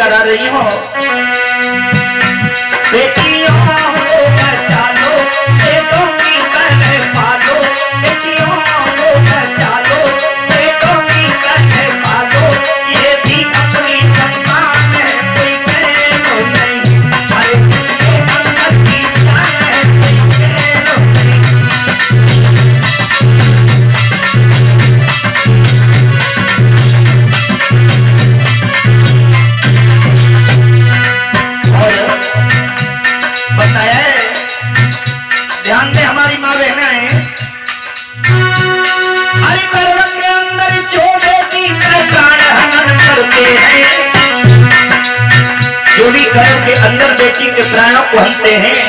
करा रही हो। बेटियों हो बचा लो, बेटों की तरह पालो, बेटियों हो बचा लो, बेटों की तरह पालो, ये भी अपनी सम्मान है, कोई कहे तो नहीं, हर किसी अंदर की जान है, कोई कहे तो नहीं। बताया है, ध्यान दे हमारी माँ बहना है, हर कर्म के अंदर जो बेटी का प्राण हनन करते हैं, जो भी कर्म के अंदर बेटी के प्राणों को हनते हैं,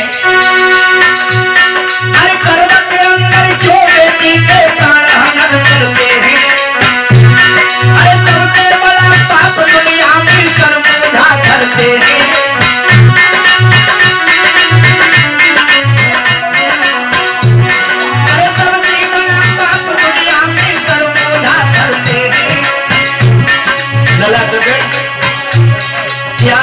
हर कर्म के अंदर जो बेटी के प्राण हनन करते हैं, हर सबसे बड़ा पाप दुनिया में कर्म उठा करते हैं। क्या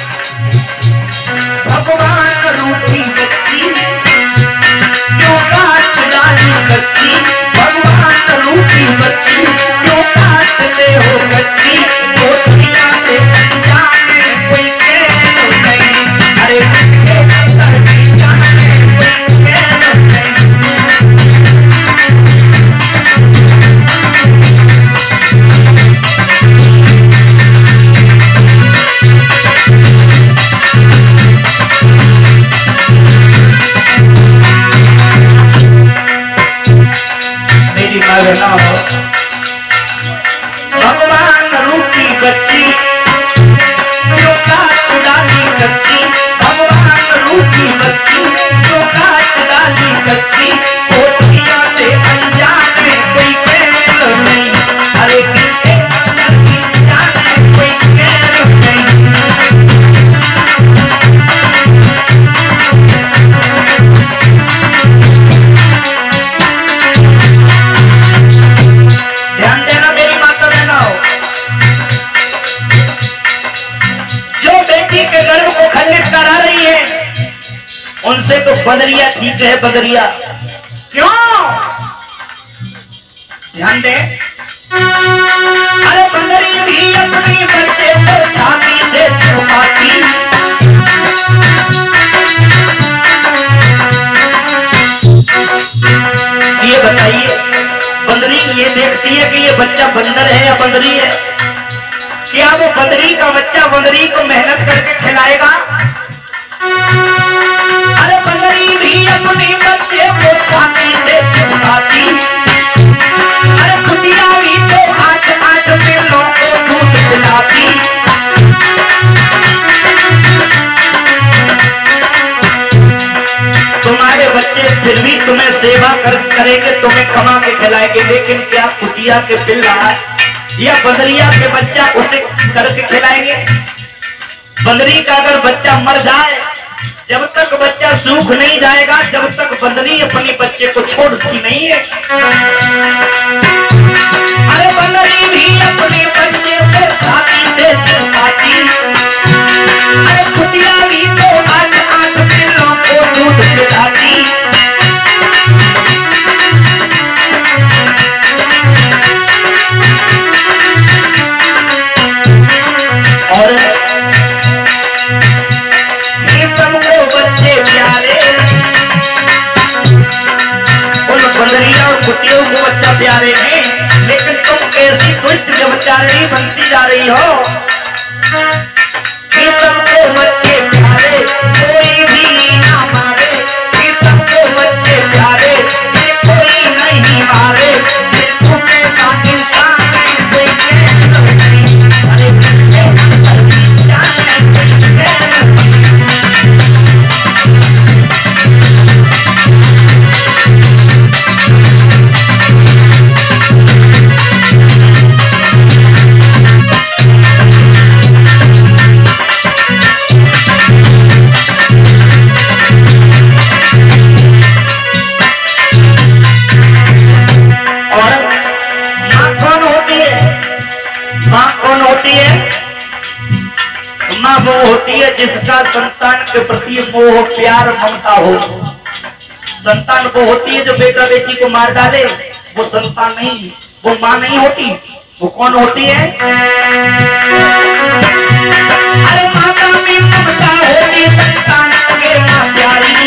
भगवान रूठी बच्ची जो काट डाली बच्ची, भगवान रूठी बच्ची जो काटते हो बच्ची, वो दुनिया से जाने कोई कह नहीं, अरे अंदर की जाने कोई कह नहीं। भगवान रूठी बच्ची जो काट डाली बच्ची, भगवान रूठी बच्ची जो काट डाली बच्ची, वो दुनिया से अनजान है, कोई कह नहीं, अरे किसके अंदर की जान है, कोई कह नहीं। ध्यान देना मेरी माता बहनों, जो बेटी के गर्भ को खंडित करा रही है, उनसे तो बदरिया ठीक है, बदरिया क्यों? ध्यान दे, अरे बंदरी भी अपनी बच्चे को छाती से छुपाती, ये बताइए बंदरी ये देखती है कि ये बच्चा बंदर है या बंदरी है? क्या वो बंदरी का बच्चा बंदरी को मेहनत करके खिलाएगा? अरे बंदरी भी अपनी बच्चे को छाती से छुपाती, अरे कुटिया भी तो 8-8 किलो को दूध पिलाती। तुम्हारे बच्चे फिर भी तुम्हें सेवा करेंगे, तुम्हें कमा के खिलाएंगे, लेकिन क्या कुटिया के पिल रहा है या बंदरिया के बच्चा उसे करके खिलाएंगे? बंदरी का अगर बच्चा मर जाए, जब तक बच्चा सूख नहीं जाएगा, जब तक बंदरी अपने बच्चे को छोड़ती नहीं है। अरे बंदरी भी अपने बच्चे को छाती से छुपाती, अरे कुटिया भी तो 8-8 किलो को दूध पिलाती। और ये सबको बच्चे प्यारे, उन बंदरिया और कुटियों को बच्चा प्यारे हैं, लेकिन तुम कैसी दुष्ट व्यभिचारिणी बनती जा रही हो। ये सबको बच्चे प्यारे, कोई भी ना मारे, ये सबको बच्चे प्यारे, ये कोई नहीं मारे, ये तुम्हें का इंसान है, कोई कह नहीं, अरे किसके अंदर की जान है, कोई कह नहीं। के प्रति मोह प्यार ममता हो। संतान वो होती है जो बेटा बेटी को मार डाले, वो संतान नहीं, वो माँ नहीं होती। वो कौन होती है? अरे माता में ममता होती, संतान के माँ प्यारी।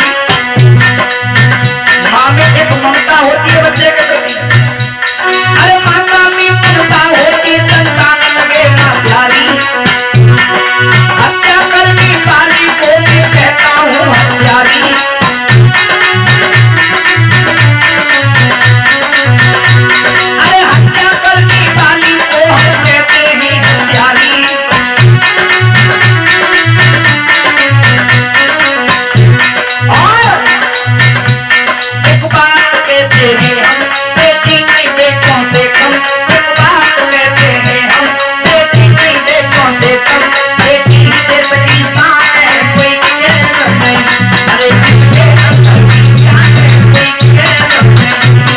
माँ में एक ममता होती है बच्चे के प्रति। अरे माता में ममता होती, संतान लगे माँ प्यारी। हत्या करने वाली को मैं कहता हूँ हत्यारी। अरे हत्या करने वाली को हम कहते हैं हत्यारी। और एक बात कहते हैं हम, बेटी नहीं बेटों से कम। एक बात कहते हैं हम, बेटी नहीं बेटों से कम। बेटी से बड़ी माँ है कोई कह नहीं। अरे किसके अंदर की जान है कोई कह नहीं।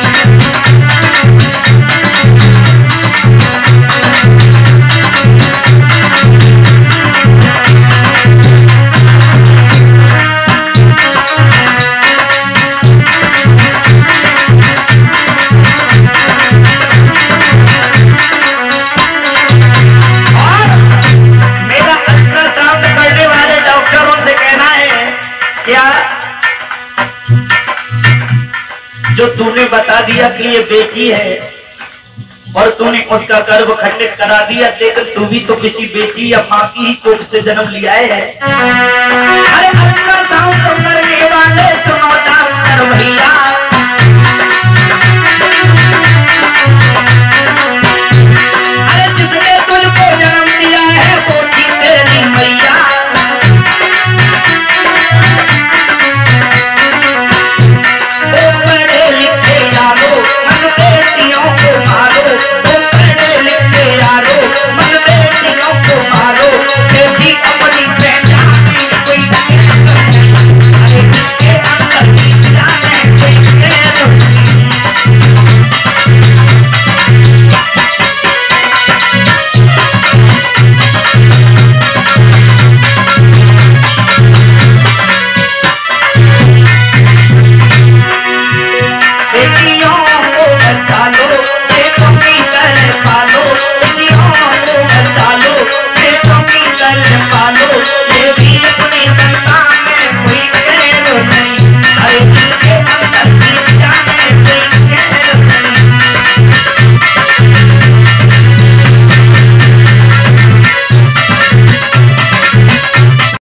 और मेरा अल्ट्रासाउंड करने वाले डॉक्टरों से कहना है, क्या जो तूने बता दिया कि ये बेटी है और तूने उसका गर्भ खंडित करा दिया, लेकिन तू भी तो किसी बेटी या माँ की ही कोख से जन्म लिया है। अरे अल्ट्रासाउंड